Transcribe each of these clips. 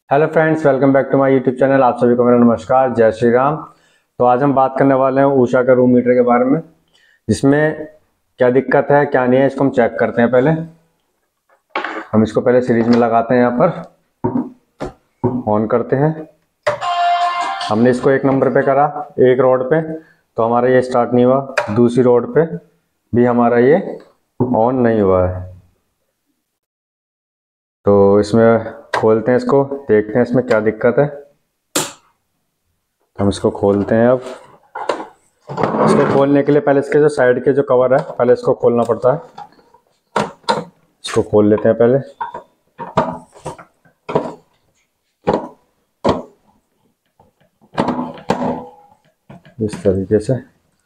Hello friends, welcome back to my YouTube channel. आप सभी को मेरा नमस्कार, जय श्री राम। तो आज हम बात करने वाले हैं ऊषा का रूम हीटर के बारे में, जिसमें क्या दिक्कत है क्या नहीं है इसको हम चेक करते हैं। पहले हम इसको पहले सीरीज में लगाते हैं, यहाँ पर ऑन करते हैं। हमने इसको एक नंबर पे करा, एक रोड पे, तो हमारा ये स्टार्ट नहीं हुआ। दूसरी रोड पे भी हमारा ये ऑन नहीं हुआ है। तो इसमें खोलते हैं, इसको देखते हैं इसमें क्या दिक्कत है। हम इसको खोलते हैं। अब इसको खोलने के लिए पहले इसके जो साइड के जो कवर है, पहले इसको खोलना पड़ता है। इसको खोल लेते हैं पहले। इस तरीके से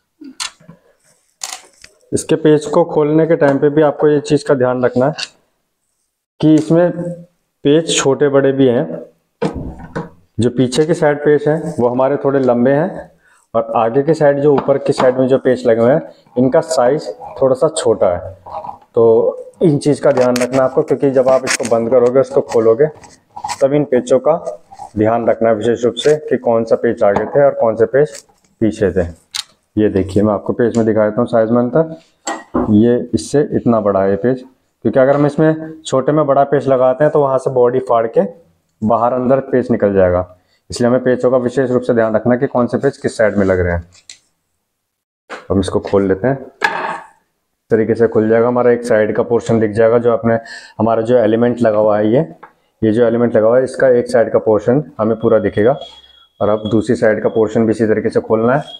इसके पेज को खोलने के टाइम पे भी आपको ये चीज़ का ध्यान रखना है कि इसमें पेज छोटे बड़े भी हैं। जो पीछे की साइड पेज हैं वो हमारे थोड़े लंबे हैं, और आगे की साइड जो ऊपर की साइड में जो पेज लगे हुए हैं इनका साइज थोड़ा सा छोटा है। तो इन चीज़ का ध्यान रखना आपको, क्योंकि जब आप इसको बंद करोगे, इसको खोलोगे, तब इन पेजों का ध्यान रखना विशेष रूप से कि कौन सा पेज आगे थे और कौन से पेज पीछे थे। ये देखिए, मैं आपको पेज में दिखा देता हूँ साइज में अंतर। ये इससे इतना बड़ा है ये पेज, क्योंकि अगर हम इसमें छोटे में बड़ा पेज लगाते हैं तो वहाँ से बॉडी फाड़ के बाहर अंदर पेज निकल जाएगा। इसलिए हमें पेजों का विशेष रूप से ध्यान रखना है कि कौन से पेज किस साइड में लग रहे हैं। हम इसको खोल लेते हैं। इस तरीके से खुल जाएगा, हमारा एक साइड का पोर्शन दिख जाएगा। जो अपने हमारा जो एलिमेंट लगा हुआ है, ये जो एलिमेंट लगा हुआ है, इसका एक साइड का पोर्शन हमें पूरा दिखेगा। और अब दूसरी साइड का पोर्शन भी इसी तरीके से खोलना है।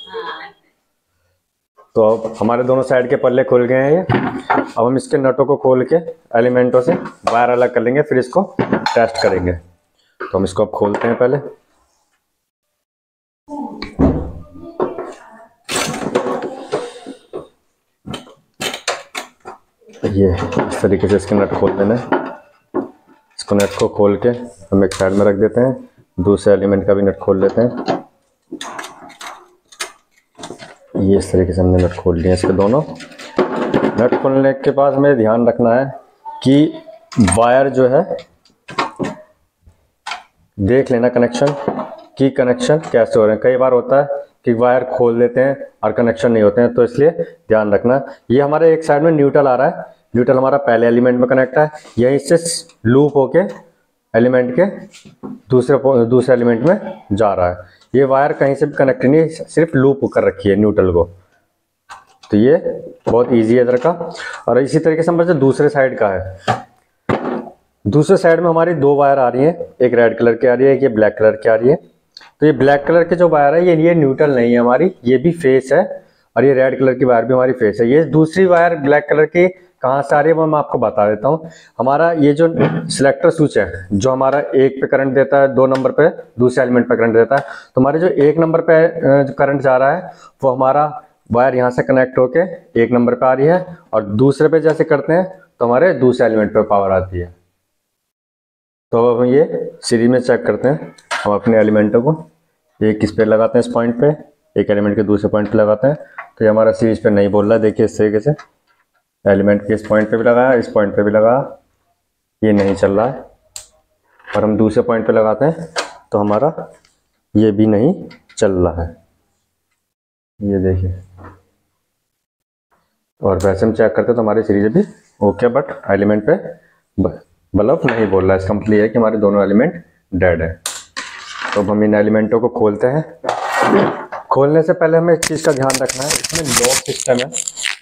तो अब हमारे दोनों साइड के पल्ले खुल गए हैं ये। अब हम इसके नटों को खोल के एलिमेंटों से वायर अलग कर लेंगे, फिर इसको टेस्ट करेंगे। तो हम इसको अब खोलते हैं पहले। ये इस तरीके से इसके नट खोल देना है। इसको नट को खोल के हम एक साइड में रख देते हैं। दूसरे एलिमेंट का भी नट खोल लेते हैं। ये इस तरीके से हमने नट खोल लिया इसके दोनों। नट खोलने के बाद हमें ध्यान रखना है कि वायर जो है देख लेना कनेक्शन की कनेक्शन कैसे हो रहे हैं। कई बार होता है कि वायर खोल देते हैं और कनेक्शन नहीं होते हैं, तो इसलिए ध्यान रखना। ये हमारे एक साइड में न्यूट्रल आ रहा है, न्यूट्रल हमारा पहले एलिमेंट में कनेक्ट है, यहीं से लूप होके एलिमेंट के दूसरे एलिमेंट में जा रहा है। ये वायर कहीं से भी कनेक्ट नहीं, सिर्फ लूप कर रखी है न्यूट्रल को। तो ये बहुत इजी है इधर का। और इसी तरीके से हमारे दूसरे साइड का है। दूसरे साइड में हमारी दो वायर आ रही है, एक रेड कलर की आ रही है, एक ये ब्लैक कलर की आ रही है। तो ये ब्लैक कलर के जो वायर है ये न्यूट्रल नहीं है हमारी, ये भी फेस है। और ये रेड कलर की वायर भी हमारी फेस है। ये दूसरी वायर ब्लैक कलर की कहाँ से आ रही है वो मैं आपको बता देता हूँ। हमारा ये जो सिलेक्टर स्विच है, जो हमारा एक पे करंट देता है, 2 नंबर पे दूसरे एलिमेंट पे करंट देता है, तो हमारे जो 1 नंबर पे करंट जा रहा है वो हमारा वायर यहाँ से कनेक्ट होके 1 नंबर पे आ रही है, और दूसरे पे जैसे करते हैं तो हमारे दूसरे एलिमेंट पे पावर आती है। तो अब हम ये सीरीज में चेक करते हैं। हम अपने एलिमेंटों को एक इस पे लगाते हैं, इस पॉइंट पे, एक एलिमेंट के दूसरे पॉइंट पे लगाते हैं, तो ये हमारा सीरीज पे नहीं बोल रहा है। देखिए इस तरीके से एलिमेंट के इस पॉइंट पे भी लगाया, इस पॉइंट पे भी लगाया, ये नहीं चल रहा है। और हम दूसरे पॉइंट पे लगाते हैं तो हमारा ये भी नहीं चल रहा है, ये देखिए। और वैसे हम चेक करते हैं तो हमारी सीरीज भी ओके, बट एलिमेंट पे बल्ब नहीं बोल रहा है। इसका मतलब ये है कि हमारे दोनों एलिमेंट डेड है। तो अब हम इन एलिमेंटों को खोलते हैं। खोलने से पहले हमें एक चीज़ का ध्यान रखना है, इसमें लॉक सिस्टम है।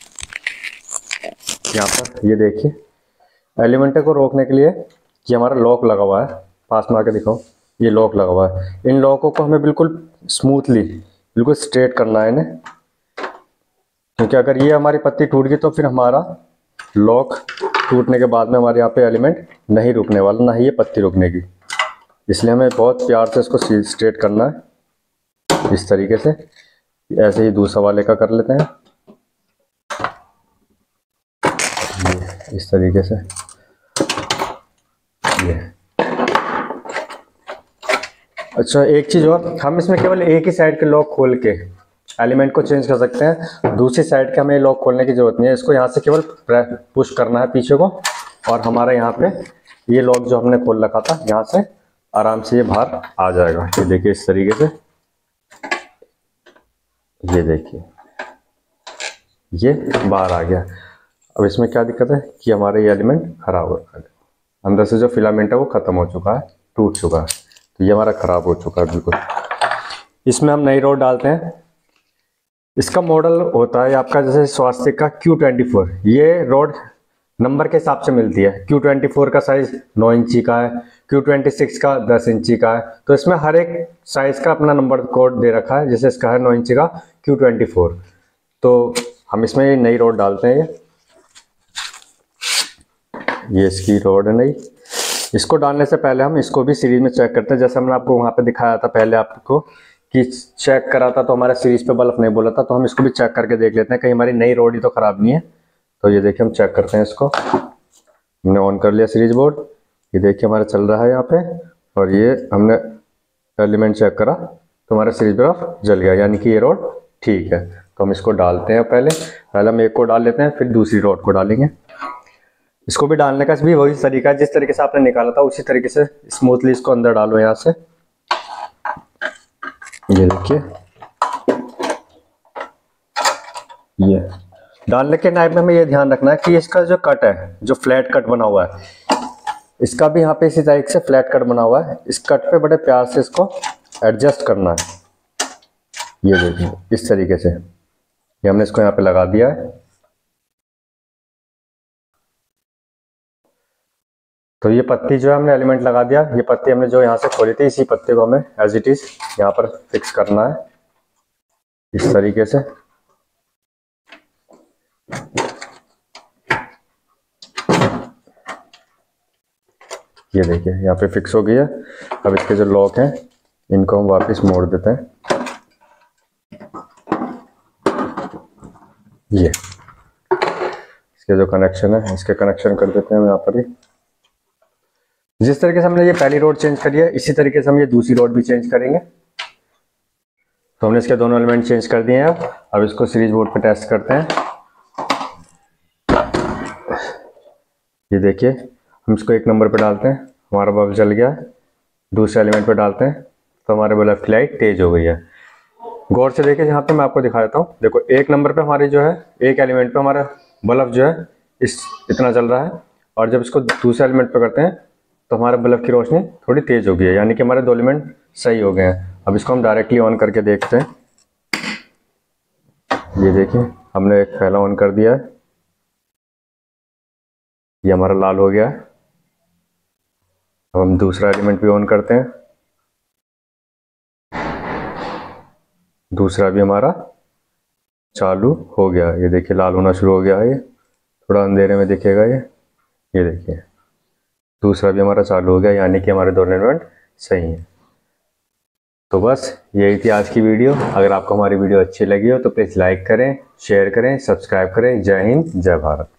यहाँ पर ये देखिए, एलिमेंटों को रोकने के लिए ये हमारा लॉक लगा हुआ है। पास में आके दिखाओ, ये लॉक लगा हुआ है। इन लॉकों को हमें बिल्कुल स्मूथली, बिल्कुल स्ट्रेट करना है इन्हें, क्योंकि अगर ये हमारी पत्ती टूट गई तो फिर हमारा लॉक टूटने के बाद में हमारे यहाँ पे एलिमेंट नहीं रुकने वाला, ना ही ये पत्ती रुकने की। इसलिए हमें बहुत प्यार से इसको स्ट्रेट करना है, इस तरीके से। ऐसे ही दूसरा वाले का कर लेते हैं, इस तरीके से। ये अच्छा, एक चीज़ और, हम इसमें केवल एक ही साइड के लॉक खोल के एलिमेंट को चेंज कर सकते हैं। दूसरी साइड के हमें लॉक खोलने की जरूरत नहीं है। इसको यहाँ से केवल पुश करना है पीछे को, और हमारा यहाँ पे ये लॉक जो हमने खोल रखा था यहाँ से आराम से ये बाहर आ जाएगा। ये देखिए इस तरीके से, ये देखिए ये बाहर आ गया। अब इसमें क्या दिक्कत है कि हमारे ये एलिमेंट खराब हो रहा है, अंदर से जो फिलामेंट है वो खत्म हो चुका है, टूट चुका है, तो ये हमारा खराब हो चुका है बिल्कुल। इसमें हम नई रॉड डालते हैं। इसका मॉडल होता है आपका जैसे स्वास्तिक का Q24। ये रॉड नंबर के हिसाब से मिलती है। Q24 का साइज 9 इंची का है, Q26 का 10 इंची का है। तो इसमें हर एक साइज का अपना नंबर कोड दे रखा है। जैसे इसका है 9 इंची का Q24। तो हम इसमें नई रॉड डालते हैं। ये इसकी रॉड है नई। इसको डालने से पहले हम इसको भी सीरीज में चेक करते हैं। जैसे हमने आपको वहाँ पे दिखाया था पहले आपको कि चेक करा था, तो हमारा सीरीज पे बल्ब नहीं बोला था। तो हम इसको भी चेक करके देख लेते हैं कहीं हमारी नई रॉड ही तो खराब नहीं है। तो ये देखिए हम चेक करते हैं इसको। हमने ऑन कर लिया सीरीज बोर्ड, ये देखिए हमारा चल रहा है यहाँ पे, और ये हमने एलिमेंट चेक करा तो हमारा सीरीज बल्ब जल गया, यानी कि ये रॉड ठीक है। तो हम इसको डालते हैं। पहले हम एक को डाल लेते हैं, फिर दूसरी रॉड को डालेंगे। इसको भी डालने का भी वही तरीका है, जिस तरीके से आपने निकाला था उसी तरीके से स्मूथली इसको अंदर डालो यहाँ से। ये देखिए, ये डालने के टाइम में हमें ये ध्यान रखना है कि इसका जो कट है, जो फ्लैट कट बना हुआ है, इसका भी यहाँ पे इसी तरीके से फ्लैट कट बना हुआ है। इस कट पे बड़े प्यार से इसको एडजस्ट करना है। ये देखिए इस तरीके से, ये हमने इसको यहाँ पे लगा दिया है। तो ये पत्ती जो है हमने एलिमेंट लगा दिया। ये पत्ती हमने जो यहाँ से खोली थी, इसी पत्ते को हमें एज इट इज यहाँ पर फिक्स करना है इस तरीके से। ये देखिए यहाँ पे फिक्स हो गया। अब इसके जो लॉक हैं इनको हम वापस मोड़ देते हैं। ये इसके जो कनेक्शन है, इसके कनेक्शन कर देते हैं हम यहाँ पर ही। जिस तरीके से हमने ये पहली रोड चेंज करी है, इसी तरीके से हम ये दूसरी रोड भी चेंज करेंगे। तो हमने इसके दोनों एलिमेंट चेंज कर दिए हैं। अब इसको सीरीज बोर्ड पे टेस्ट करते हैं। ये देखिए हम इसको 1 नंबर पे डालते हैं, हमारा बल्ब जल गया। दूसरे एलिमेंट पे डालते हैं तो हमारे बल्ब की लाइट तेज हो गई है। गौर से देखिए, यहाँ पे मैं आपको दिखा देता हूँ। देखो 1 नंबर पे हमारी जो है, एक एलिमेंट पे हमारा बल्ब जो है इतना जल रहा है, और जब इसको दूसरे एलिमेंट पे करते हैं तो हमारे बल्ब की रोशनी थोड़ी तेज हो गई है, यानी कि हमारे 2 एलिमेंट सही हो गए हैं। अब इसको हम डायरेक्टली ऑन करके देखते हैं। ये देखिए हमने एक पहला ऑन कर दिया है, ये हमारा लाल हो गया है। अब हम दूसरा एलिमेंट भी ऑन करते हैं, दूसरा भी हमारा चालू हो गया। ये देखिए लाल होना शुरू हो गया है, ये थोड़ा अंधेरे में दिखेगा ये देखिए दूसरा भी हमारा चालू हो गया, यानी कि हमारे 2 एलिमेंट सही हैं। तो बस यही थी आज की वीडियो। अगर आपको हमारी वीडियो अच्छी लगी हो तो प्लीज़ लाइक करें, शेयर करें, सब्सक्राइब करें। जय हिंद, जय भारत।